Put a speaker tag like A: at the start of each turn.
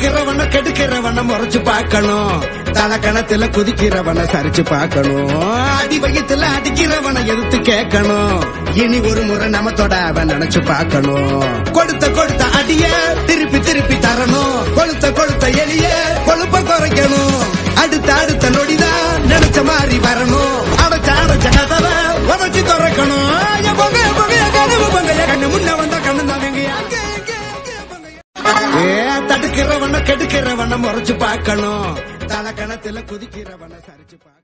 A: தடுக்கிறவன கெடுக்கிறவன முறைச்சு பார்க்கணும். தலக்கணத்துல குதிக்கிறவன சரிச்சு பார்க்கணும். அடி வயிற்றுல அடிக்கிறவன எதிர்த்து கேட்கணும். இனி ஒரு முறை நம்ம தொட அவன் நினைச்சு பார்க்கணும். கொடுத்த அடிய திருப்பி திருப்பி தரணும். கொளுத்த எலிய கொழுப்ப குறைக்கணும். அடுத்த நொடிதான் நினைச்ச மாதிரி வரணும். அடைச்ச கதவை உதச்சு துறக்கணும். கண்ணு முன்ன வந்தா கண்ணு தான் தடுக்கிறவன கெடுக்கிறவன முறைச்சு பார்க்கணும். தலக்கணத்துல குதிக்கிறவன சரிச்சு பார்க்கணும்.